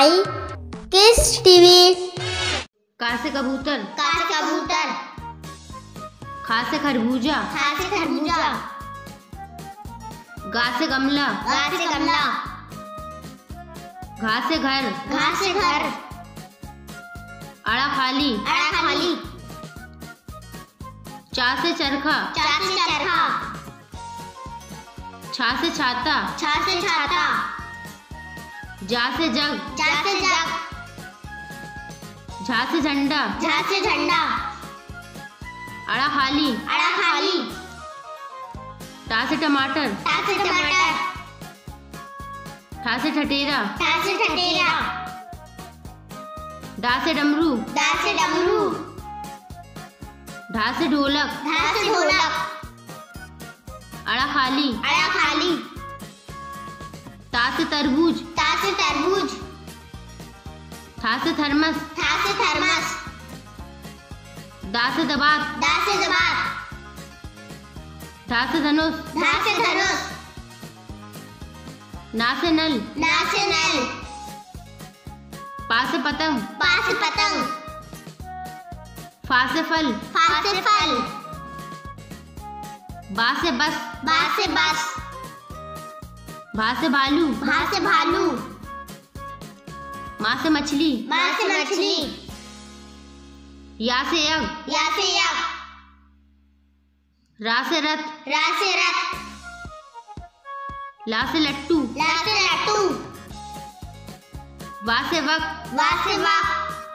By किस TV. का से कबूतर, का से कबूतर, खा से खरबूजा, खा से खरबूजा, गा से गमला, गा से गमला, घा से घर, घा से घर, अड़ा खाली, अड़ा खाली, चा से चरखा, चा से चरखा, छा से छाता, छा से छाता, जा से जग, जा से जग, झा से झंडा, झा से झंडा, अड़ा खाली, अड़ा खाली, टा से टमाटर, टा से टमाटर, ठा से ठठेरा, ठा से ठठेरा, डा से डमरू, डा से डमरू, ढा से ढोलक, ढा से ढोलक, अड़ा खाली, अड़ा खाली, ता से तरबूज, ता से तरबूज, था से थर्मस, था से थर्मस, दा से दबात, दा से दबात, धा से धनुष, धा से धनुष, ना से नल, ना से नल, पा से पतंग, पा से पतंग, फा से फल, फा से फल, बा से बस, बा से बस, भा से भालू, भा से भालू, माँ से मछली, माँ से मछली, या से यज्ञ, या से यज्ञ, रा से रथ, रा से रथ, ला से लट्टू, ला से लट्टू, वा से वक, वा से वक,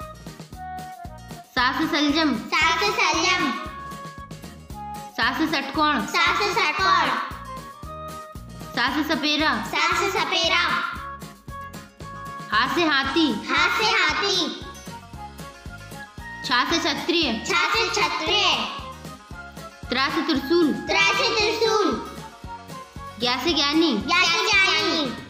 सा से सलजम, सा से सलजम, सा से षटकोण, सा से षटकोण, सा से सपेरा, सा से सपेरा, हा से हाथी, हा से हाथी, छा से क्षत्रिय, छा से क्षत्रिय, त्रा से त्रिशूल, त्रा से त्रिशूल, ज्ञा से ज्ञानी, ज्ञा से ज्ञानी,